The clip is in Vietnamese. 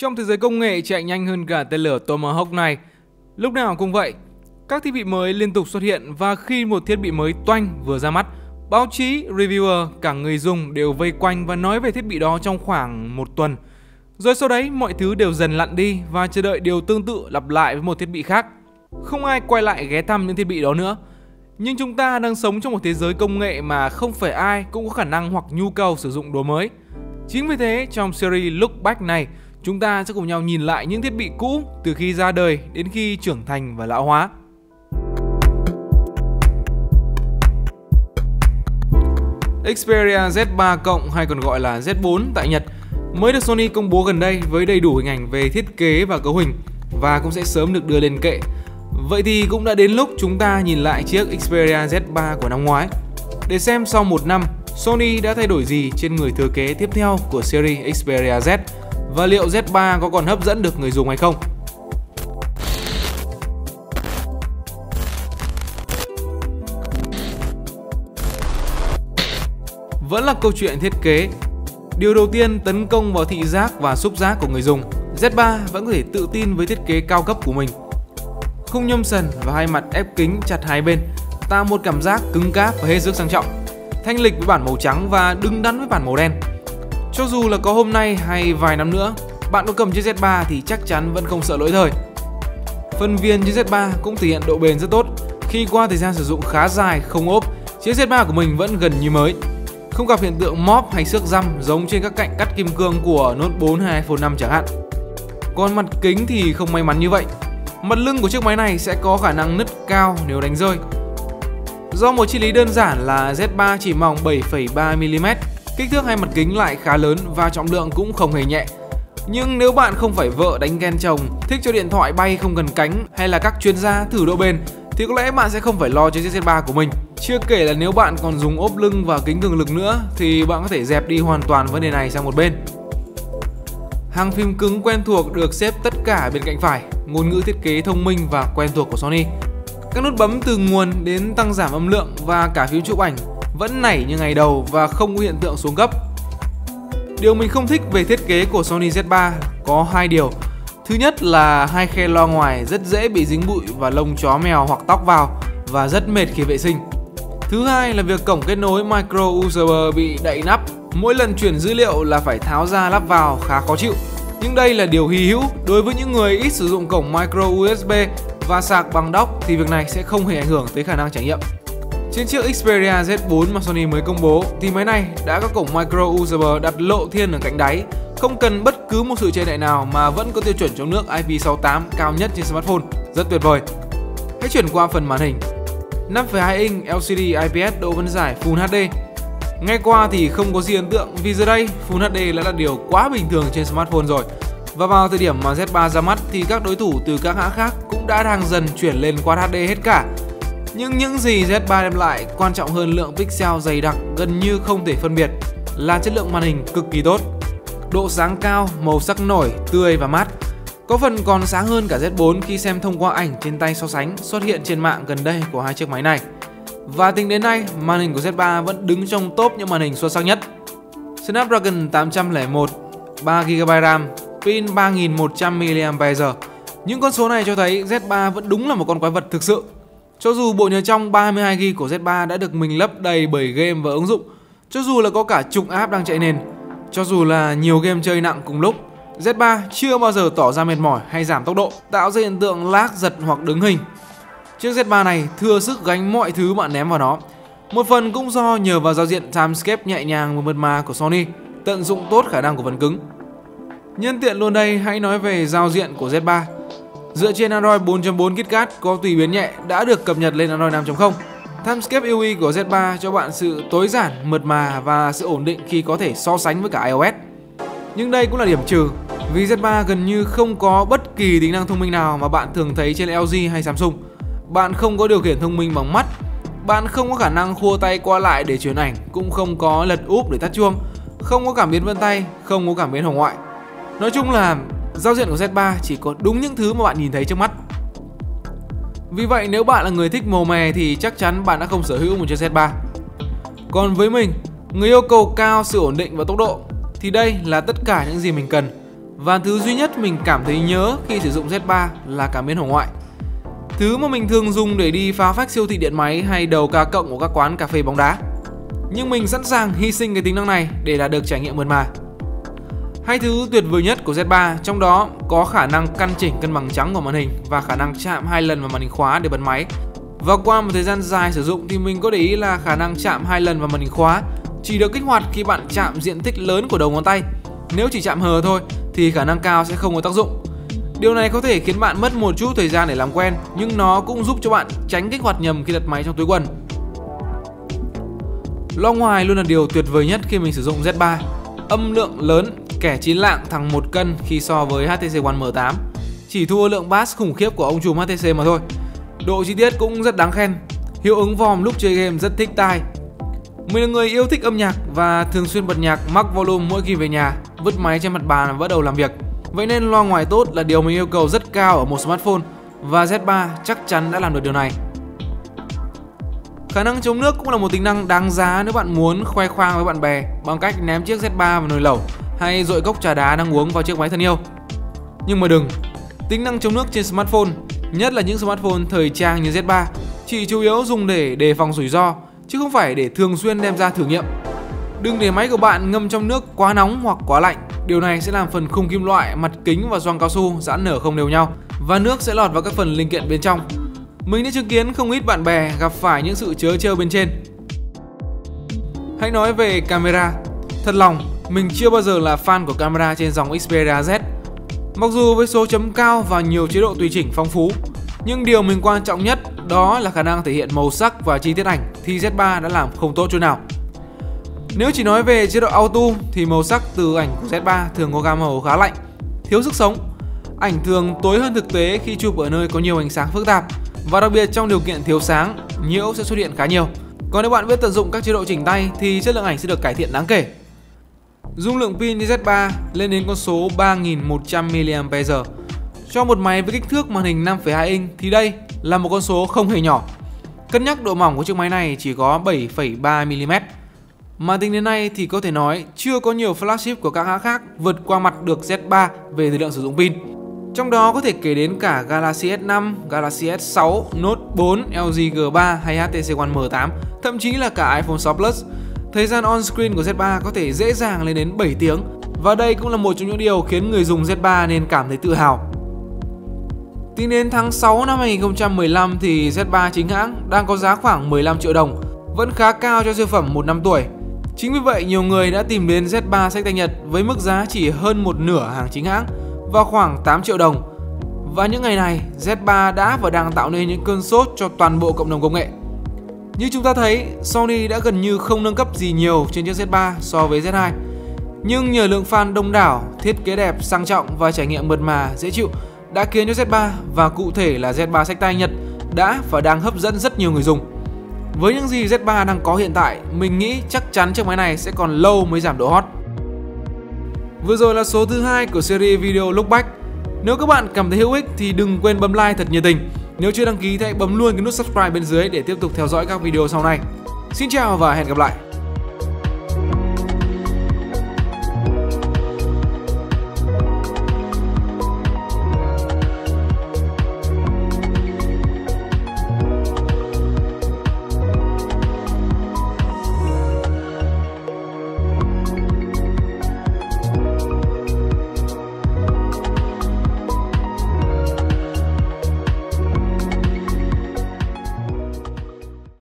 Trong thế giới công nghệ chạy nhanh hơn cả tên lửa Tomahawk này, lúc nào cũng vậy, các thiết bị mới liên tục xuất hiện và khi một thiết bị mới toanh vừa ra mắt, báo chí, reviewer, cả người dùng đều vây quanh và nói về thiết bị đó trong khoảng một tuần. Rồi sau đấy mọi thứ đều dần lặn đi và chờ đợi điều tương tự lặp lại với một thiết bị khác. Không ai quay lại ghé thăm những thiết bị đó nữa. Nhưng chúng ta đang sống trong một thế giới công nghệ mà không phải ai cũng có khả năng hoặc nhu cầu sử dụng đồ mới. Chính vì thế, trong series Look Back này, chúng ta sẽ cùng nhau nhìn lại những thiết bị cũ từ khi ra đời đến khi trưởng thành và lão hóa. Xperia Z3 Cộng hay còn gọi là Z4 tại Nhật mới được Sony công bố gần đây với đầy đủ hình ảnh về thiết kế và cấu hình và cũng sẽ sớm được đưa lên kệ. Vậy thì cũng đã đến lúc chúng ta nhìn lại chiếc Xperia Z3 của năm ngoái để xem sau một năm Sony đã thay đổi gì trên người thừa kế tiếp theo của series Xperia Z và liệu Z3 có còn hấp dẫn được người dùng hay không. Vẫn là câu chuyện thiết kế. Điều đầu tiên tấn công vào thị giác và xúc giác của người dùng. Z3 vẫn có thể tự tin với thiết kế cao cấp của mình. Khung nhôm sần và hai mặt ép kính chặt hai bên tạo một cảm giác cứng cáp và hết sức sang trọng. Thanh lịch với bản màu trắng và đứng đắn với bản màu đen. Cho dù là có hôm nay hay vài năm nữa, bạn có cầm chiếc Z3 thì chắc chắn vẫn không sợ lỗi thời. Phần viền chiếc Z3 cũng thể hiện độ bền rất tốt. Khi qua thời gian sử dụng khá dài không ốp, chiếc Z3 của mình vẫn gần như mới. Không gặp hiện tượng móp hay xước răm giống trên các cạnh cắt kim cương của Note 4 hay iPhone 5 chẳng hạn. Còn mặt kính thì không may mắn như vậy. Mặt lưng của chiếc máy này sẽ có khả năng nứt cao nếu đánh rơi. Do một triết lý đơn giản là Z3 chỉ mỏng 7,3mm, kích thước hai mặt kính lại khá lớn và trọng lượng cũng không hề nhẹ. Nhưng nếu bạn không phải vợ đánh ghen chồng, thích cho điện thoại bay không cần cánh hay là các chuyên gia thử độ bền thì có lẽ bạn sẽ không phải lo cho chiếc Z3 của mình. Chưa kể là nếu bạn còn dùng ốp lưng và kính cường lực nữa thì bạn có thể dẹp đi hoàn toàn vấn đề này sang một bên. Hàng phím cứng quen thuộc được xếp tất cả bên cạnh phải, ngôn ngữ thiết kế thông minh và quen thuộc của Sony. Các nút bấm từ nguồn đến tăng giảm âm lượng và cả phím chụp ảnh vẫn nảy như ngày đầu và không có hiện tượng xuống cấp. Điều mình không thích về thiết kế của Sony Z3 có hai điều. Thứ nhất là hai khe loa ngoài rất dễ bị dính bụi và lông chó mèo hoặc tóc vào và rất mệt khi vệ sinh. Thứ hai là việc cổng kết nối micro USB bị đậy nắp, mỗi lần chuyển dữ liệu là phải tháo ra lắp vào khá khó chịu. Nhưng đây là điều hy hữu đối với những người ít sử dụng cổng micro USB và sạc bằng dock thì việc này sẽ không hề ảnh hưởng tới khả năng trải nghiệm. Trên chiếc Xperia Z4 mà Sony mới công bố thì máy này đã có cổng micro USB đặt lộ thiên ở cạnh đáy, không cần bất cứ một sự che đậy nào mà vẫn có tiêu chuẩn chống nước IP68 cao nhất trên smartphone, rất tuyệt vời. Hãy chuyển qua phần màn hình. 5,2 inch LCD IPS độ phân giải Full HD. Nghe qua thì không có gì ấn tượng vì giờ đây Full HD đã là điều quá bình thường trên smartphone rồi. Và vào thời điểm mà Z3 ra mắt thì các đối thủ từ các hãng khác cũng đã đang dần chuyển lên Quad HD hết cả. Nhưng những gì Z3 đem lại quan trọng hơn lượng pixel dày đặc gần như không thể phân biệt là chất lượng màn hình cực kỳ tốt. Độ sáng cao, màu sắc nổi, tươi và mát. Có phần còn sáng hơn cả Z4 khi xem thông qua ảnh trên tay so sánh xuất hiện trên mạng gần đây của hai chiếc máy này. Và tính đến nay, màn hình của Z3 vẫn đứng trong top những màn hình xuất sắc nhất. Snapdragon 801, 3GB RAM, pin 3100mAh. Những con số này cho thấy Z3 vẫn đúng là một con quái vật thực sự. Cho dù bộ nhớ trong 32GB của Z3 đã được mình lấp đầy bởi game và ứng dụng, cho dù là có cả chục app đang chạy nền, cho dù là nhiều game chơi nặng cùng lúc, Z3 chưa bao giờ tỏ ra mệt mỏi hay giảm tốc độ, tạo ra hiện tượng lag, giật hoặc đứng hình. Chiếc Z3 này thừa sức gánh mọi thứ bạn ném vào nó. Một phần cũng do nhờ vào giao diện Timescape nhẹ nhàng và mượt mà của Sony, tận dụng tốt khả năng của phần cứng. Nhân tiện luôn đây, hãy nói về giao diện của Z3. Dựa trên Android 4.4 KitKat có tùy biến nhẹ đã được cập nhật lên Android 5.0. Timescape UI của Z3 cho bạn sự tối giản, mượt mà và sự ổn định khi có thể so sánh với cả iOS. Nhưng đây cũng là điểm trừ, vì Z3 gần như không có bất kỳ tính năng thông minh nào mà bạn thường thấy trên LG hay Samsung. Bạn không có điều khiển thông minh bằng mắt, bạn không có khả năng khua tay qua lại để chuyển ảnh, cũng không có lật úp để tắt chuông, không có cảm biến vân tay, không có cảm biến hồng ngoại. Nói chung là giao diện của Z3 chỉ có đúng những thứ mà bạn nhìn thấy trước mắt. Vì vậy nếu bạn là người thích màu mè thì chắc chắn bạn đã không sở hữu một chiếc Z3. Còn với mình, người yêu cầu cao sự ổn định và tốc độ thì đây là tất cả những gì mình cần. Và thứ duy nhất mình cảm thấy nhớ khi sử dụng Z3 là cảm biến hồng ngoại. Thứ mà mình thường dùng để đi phá phách siêu thị điện máy hay đầu K cộng của các quán cà phê bóng đá. Nhưng mình sẵn sàng hy sinh cái tính năng này để đạt được trải nghiệm mượt mà. Hai thứ tuyệt vời nhất của Z3 trong đó có khả năng căn chỉnh cân bằng trắng của màn hình và khả năng chạm 2 lần vào màn hình khóa để bật máy. Và qua một thời gian dài sử dụng thì mình có để ý là khả năng chạm 2 lần vào màn hình khóa chỉ được kích hoạt khi bạn chạm diện tích lớn của đầu ngón tay. Nếu chỉ chạm hờ thôi thì khả năng cao sẽ không có tác dụng. Điều này có thể khiến bạn mất một chút thời gian để làm quen, nhưng nó cũng giúp cho bạn tránh kích hoạt nhầm khi đặt máy trong túi quần. Loa ngoài luôn là điều tuyệt vời nhất khi mình sử dụng Z3. Âm lượng lớn, kẻ chín lạng thằng 1 cân khi so với HTC One M8. Chỉ thua lượng bass khủng khiếp của ông trùm HTC mà thôi. Độ chi tiết cũng rất đáng khen. Hiệu ứng vòm lúc chơi game rất thích tai. Mình là người yêu thích âm nhạc và thường xuyên bật nhạc max volume mỗi khi về nhà, vứt máy trên mặt bàn và bắt đầu làm việc. Vậy nên loa ngoài tốt là điều mình yêu cầu rất cao ở một smartphone và Z3 chắc chắn đã làm được điều này. Khả năng chống nước cũng là một tính năng đáng giá nếu bạn muốn khoe khoang với bạn bè bằng cách ném chiếc Z3 vào nồi lẩu hay dội cốc trà đá đang uống vào chiếc máy thân yêu. Nhưng mà đừng, tính năng chống nước trên smartphone, nhất là những smartphone thời trang như Z3, chỉ chủ yếu dùng để đề phòng rủi ro chứ không phải để thường xuyên đem ra thử nghiệm. Đừng để máy của bạn ngâm trong nước quá nóng hoặc quá lạnh. Điều này sẽ làm phần khung kim loại, mặt kính và gioăng cao su giãn nở không đều nhau và nước sẽ lọt vào các phần linh kiện bên trong. Mình đã chứng kiến không ít bạn bè gặp phải những sự trớ trêu bên trên. Hãy nói về camera. Thật lòng, mình chưa bao giờ là fan của camera trên dòng Xperia Z. Mặc dù với số chấm cao và nhiều chế độ tùy chỉnh phong phú, nhưng điều mình quan trọng nhất đó là khả năng thể hiện màu sắc và chi tiết ảnh thì Z3 đã làm không tốt chỗ nào. Nếu chỉ nói về chế độ auto thì màu sắc từ ảnh của Z3 thường có gam màu khá lạnh, thiếu sức sống. Ảnh thường tối hơn thực tế khi chụp ở nơi có nhiều ánh sáng phức tạp và đặc biệt trong điều kiện thiếu sáng, nhiễu sẽ xuất hiện khá nhiều. Còn nếu bạn biết tận dụng các chế độ chỉnh tay thì chất lượng ảnh sẽ được cải thiện đáng kể. Dung lượng pin đi Z3 lên đến con số 3100 mAh. Cho một máy với kích thước màn hình 5,2 inch thì đây là một con số không hề nhỏ. Cân nhắc độ mỏng của chiếc máy này chỉ có 7,3 mm. Mà tính đến nay thì có thể nói chưa có nhiều flagship của các hãng khác vượt qua mặt được Z3 về thời lượng sử dụng pin. Trong đó có thể kể đến cả Galaxy S5, Galaxy S6, Note 4, LG G3 hay HTC One M8, thậm chí là cả iPhone 6 Plus. Thời gian on-screen của Z3 có thể dễ dàng lên đến 7 tiếng và đây cũng là một trong những điều khiến người dùng Z3 nên cảm thấy tự hào. Tính đến tháng 6 năm 2015 thì Z3 chính hãng đang có giá khoảng 15 triệu đồng, vẫn khá cao cho siêu phẩm 1 năm tuổi. Chính vì vậy nhiều người đã tìm đến Z3 xách tay Nhật với mức giá chỉ hơn một nửa hàng chính hãng và khoảng 8 triệu đồng. Và những ngày này, Z3 đã và đang tạo nên những cơn sốt cho toàn bộ cộng đồng công nghệ. Như chúng ta thấy, Sony đã gần như không nâng cấp gì nhiều trên chiếc Z3 so với Z2. Nhưng nhờ lượng fan đông đảo, thiết kế đẹp, sang trọng và trải nghiệm mượt mà, dễ chịu đã khiến cho Z3 và cụ thể là Z3 xách tay Nhật đã và đang hấp dẫn rất nhiều người dùng. Với những gì Z3 đang có hiện tại, mình nghĩ chắc chắn chiếc máy này sẽ còn lâu mới giảm độ hot. Vừa rồi là số thứ 2 của series video Look Back. Nếu các bạn cảm thấy hữu ích thì đừng quên bấm like thật nhiệt tình. Nếu chưa đăng ký thì hãy bấm luôn cái nút subscribe bên dưới để tiếp tục theo dõi các video sau này. Xin chào và hẹn gặp lại.